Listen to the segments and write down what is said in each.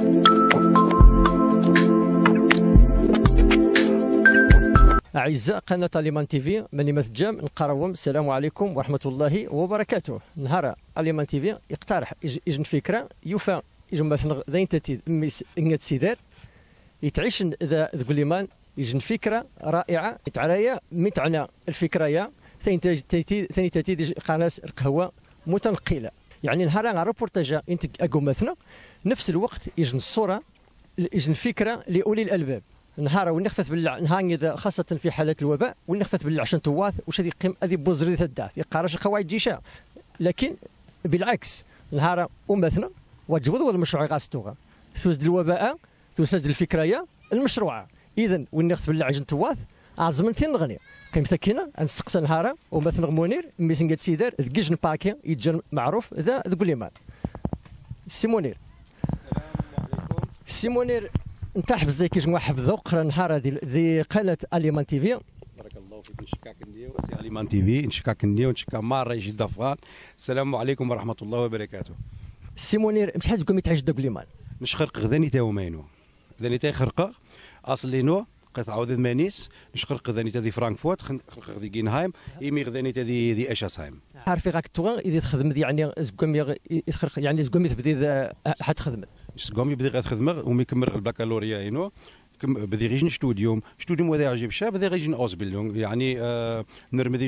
أعزاء قناة اليمان تيفي، ماني مثجام نقراوم. السلام عليكم ورحمة الله وبركاته. نهار اليمان تيفي يقترح يجن فكرة يوفى يجن مثلا ذين تتي ميس إنجت سيدار يتعيش ذا اليمان يجن فكرة رائعة يتعرايا متعنا الفكرة يا ثاني تتي قناة القهوة متنقلة. يعني نهار على روبورتاجا انت اقوم مثلا نفس الوقت يجن الصورة يجن فكرة لأولي الألباب. نهار ونخفت بالله خاصة في حالة الوباء ونخفت بالله عشان تواث وش هذه قيم هذه بوزري الداث يقارش قواعد جيشة، لكن بالعكس نهار ومثلا وجود المشروع غاستوغا توزد الوباء توزد الفكرية المشروعة. إذا ونخفت بالله عشان تواث عزمنتين نغني قيم سكينة نسقس نهارا ومثلا منير ميسنجات سيدار الجيجن باكي يتجن معروف ذا تقول مان سي منير. السلام عليكم سي منير انت حفظ زي كيجن واحد ذوق نهار ذي قناه اليمان تيفي. بارك الله فيك. نشكاك النيو سي اليمان تيفي، نشكاك النيو نشكا مار جد افغان. السلام عليكم ورحمه الله وبركاته. سي منير مش حاسس بكم يتعجد تقول مان نشخرق غذاني تا وماينو غذاني تا خرقه اصلينو قطعه عوض مانيس نشخرق غذاني تا ذي فرانكفورت خرق ذي جينهايم ايمي غذاني تا ذي اشاسهايم. عارفي غاك توغ اذا تخدم يعني زكم يخرق يعني زكم تبدي حتخدم زكم يبدي غتخدم ومي كمل البكالوريا هنا بدي غيجن ستوديوم وذا يعجب شاب بدي غيجن اوزبيلدونغ يعني نرمد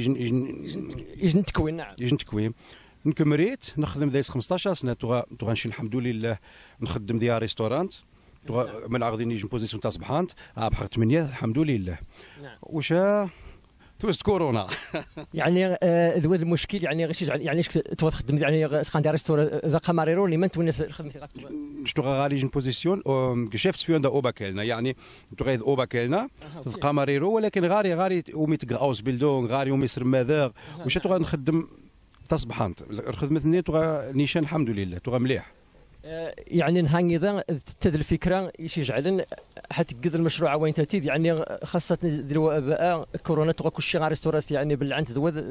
يجن تكوين. نعم يجن تكوين نكمريت نخدم ذا 15 سنه تغنشي الحمد لله نخدم ديال ريستورانت من غادي نيجي بوزيسيون تاع صبحانت بحر 8 الحمد لله. نعم واش توست كورونا يعني ذو المشكل يعني غير يعني تخدم يعني سكان ديال ريستور ذا قماريرو اللي ما نتونس خدمتي شتو غادي نيجي بوزيسيون جشفت في عند اوباكلنا يعني تو غير اوباكلنا قماريرو ولكن غاري وميت اوس بيلدون غاري وميسر ماذا واش تو غنخدم تصبحانت خدمتني تو نيشان الحمد لله تو مليح. يعني نهاني ذا تد الفكره يجعل حتى قد المشروع وين تتيد يعني خاصه دلوا كورونا تغا كلشي غير ريستورات يعني بالعنت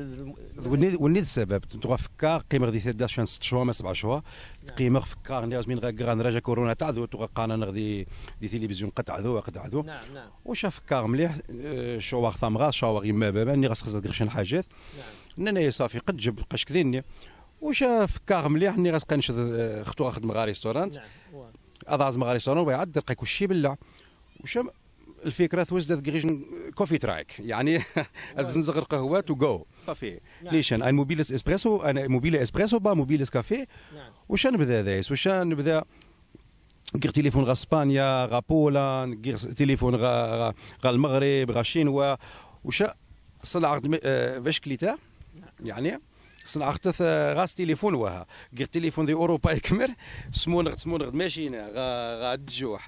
وني السبب تغا فكار قيمه غادي تدا شان 6 شهور ما 7 شهور قيمه فكار ناس من غنراجع كورونا تاع ذو تغا قانا غادي دي تلفزيون قطع ذو. نعم واش فكار مليح شواغ ثمغا شواغ يما بابا ني غاس غير حاجات نانا صافي قد جب بقاش كذيني واش فكار مليح ني غاس نشد خطو خدم غا ريستورانت اضاز مغا ريستورانت ويعد لقى كلشي بالله واش الفكره توزدت غيجن كوفي تراك يعني تزنزغ قهوات وجو كافي ليش انا موبيلس اسبريسو انا موبيل اسبريسو با موبيلس كافي واش نبدا ذايس واش نبدا غير تليفون غا اسبانيا غا بولان غير تليفون غا المغرب غا شينوا واش صنع باش كليتا يعني صنعت غاس تليفون وها غير تليفون دي اوروبا يكمر سمون ماشينا غا الجوح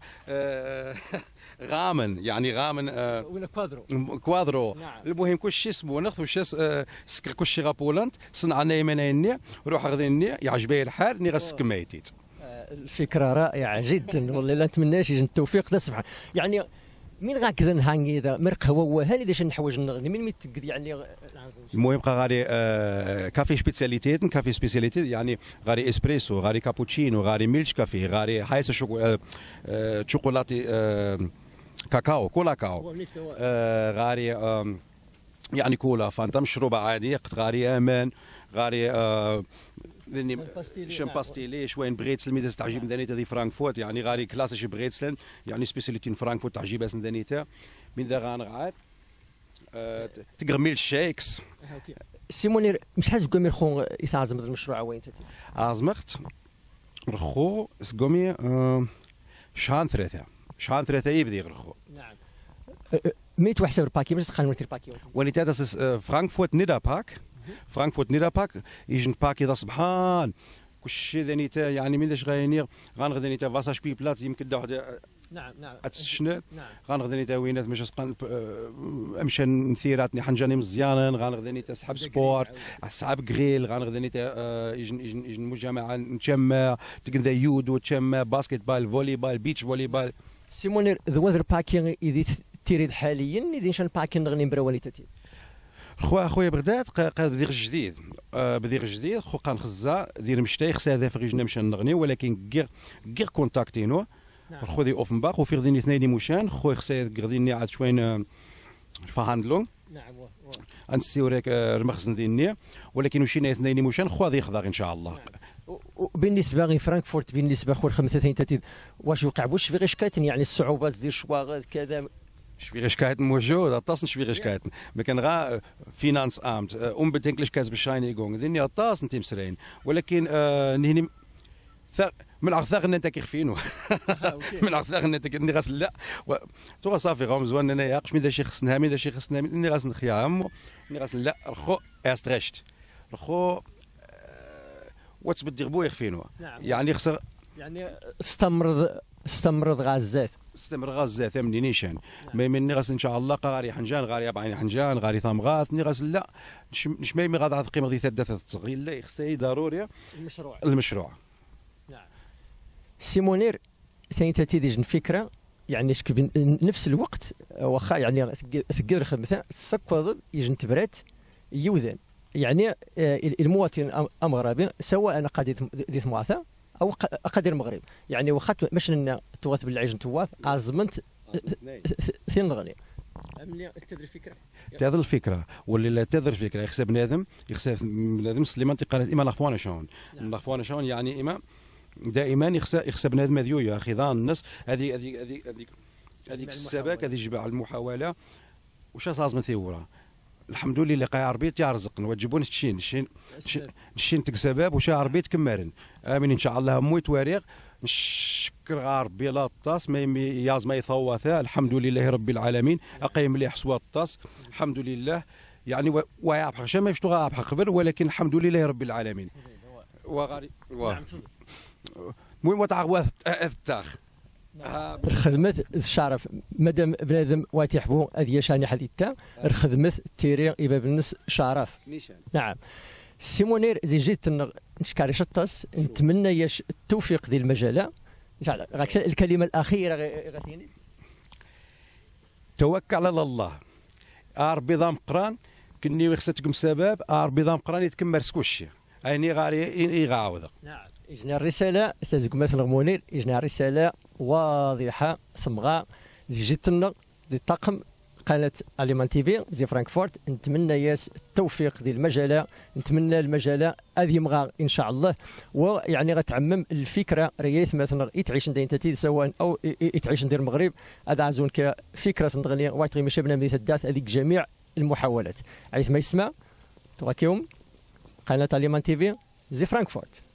غامن يعني غامن ولا كوادرو نعم. المهم كلشي سمونخ وش سكر كلشي غا بولنت صنعنا يمنايني روح غادي يعجبني الحال ني غاسك مايتيت. الفكره رائعه جدا والله لا نتمناش يجي التوفيق تسمع يعني من غاكذا نهاني ذا مرق هو هاني داش نحوج نغني من متقد يعني المهم غاري كافي سبيسياليتي يعني غاري اسبريسو غاري كابوتشينو غاري ميلش كافي غاري حايس شوكولاتي كاكاو كولاكاو غاري يعني كولا فانتا مشروبه عاديه غاري امان غاري شامباستيلي شوين بريتسل ميداس تعجب دانيتا دي فرانكفورت يعني غاري كلاسيش بريتسلن يعني سبيسياليتي فرانكفورت تعجب اسن دانيتا من ذا غانغعات تقرميل الشيكس. سي منير مش حاس قومي رخو يتعزم المشروع وين تتي عزمت رخو سقومي شهان ثلاثة يبدي رخو. نعم ميت وحسب الباكي باش تخلي مرتي الباكي ونيتا داس فرانكفورت نيدا باك فرانكفورت نيدا باك يجن باكي دا صبحان كلشي ذانيتا يعني من داش غايني غنغدا نيتا فاساج بي بلات يمكن دا واحد نعم اتسشنا غنغدا نيتا وينات مش امشى نثيراتني حنجاني مزيانا غنغدا نيتا سحاب سبورت سحاب غريل غنغدا نيتا يجن مجامعه نتشمى تقدا يودو تشمى باسكت بال فولي بال بيتش فولي بال. سي منير ذوذر باكي يدي تيريد حاليا يدي نشان باكي نغني مبراوني تتي خويا بغداد بدير جديد بدير جديد خو قان خزا دير مشتاي خصها هذا فغيجنا مشى نغني ولكن غير كونتاكتينو خذي اوفنباخ وفي غديني اثنين مشان خويا خسي غديني عاد شوين فهاندلون. نعم. انسيوريك المخزن ديالنا ولكن وشينا اثنين مشان خو غادي يخضع ان شاء الله. وبالنسبه لفرانكفورت بالنسبه خو الخمسه ثاني واش وقع واش في غيشكايتن يعني الصعوبات ديال شواغات كذا Schwierigkeiten موجود اتصن Schwierigkeiten ما كان غا فينانس امت unbedingtlich Bescheinigung ديني اتصن تيمسرين ولكن نهني من عرثاغ انت كيخفينو من عرثاغ انت كني غاس لا تو صافي غام زوان انا ياقش مي شي خصنا مي شي خصنا اني غاس نخيام اني غاس لا رخو استريشت رخو وتبدي غبو يخفينو يعني خسر يعني استمرض غازات استمر غازات مني نيشان ما مني غاس ان شاء الله غاري حنجان غاري بعين حنجان غاري ثمغات ني غاس لا نشمي مي غاد قيمه دي ثلاثه تصغير لا خصها ضروري المشروع. نعم. سيمونير ثاني تيديج الفكره يعني نفس الوقت واخا يعني ثقيل الخدمه تسكوض يجن تبرات يوزن يعني المواطن المغربي سواء قضيه ديت مواثا او قدر المغرب يعني واخا باش توات بالعجن توات عزمنت ثين نغني تدري الفكره هذا الفكره واللي لا تدري الفكره يخسب بنادم يخسب بنادم سليمان تيقال اما لاخوانا شون لاخوانا شون يعني اما دائما يخسب بنادم هذيو يا اخي ظان الناس هذيك السباك هذه جبع المحاوله واش لازم ثيورا الحمد لله اللي قايع ربيت يرزقنا وتجيبون الشين تكسباب وشا ربيت كمارن امين ان شاء الله مويت واريغ نشكر ربي لا الطاس ما ياز ما يثوثا الحمد لله رب العالمين اقيم لي حسوات الطاس الحمد لله يعني ويعبح شا ما يفتو غابح خبر ولكن الحمد لله رب العالمين وغاري المهم وتعغوا التاخ الخدمات الشرف مادام بنادم واتيحبو هذه شاني حديثة الخدمات تيري يبقى بالنس شرف. نعم. سيمونير زي جيت نشكاري شطاس نتمنى ياش التوفيق ديال المجال الكلمه الاخيره غاتيني توكل على الله ربي ضام قران كني خصتكم سبب ربي ضام قران يتكمل سكوشي اني غاري يغاوض. نعم. إجنا الرسالة تازق مثلا منير إجنا رسالة واضحة صمغاء زي جيتنا زي الطاقم قناة اليمان تيفي زي فرانكفورت نتمنى ياس التوفيق ديال المجالة نتمنى المجالة هذه يمغى إن شاء الله ويعني غتعمم الفكرة رياس مثلا يتعيش ندير انت سواء أو يتعيش ندير المغرب هذا عزون كفكرة تغني وايت غير ماشي بنادم الدات هذيك جميع المحاولات عايز ما يسمع تغاكيهم قناة اليمان تيفي زي فرانكفورت.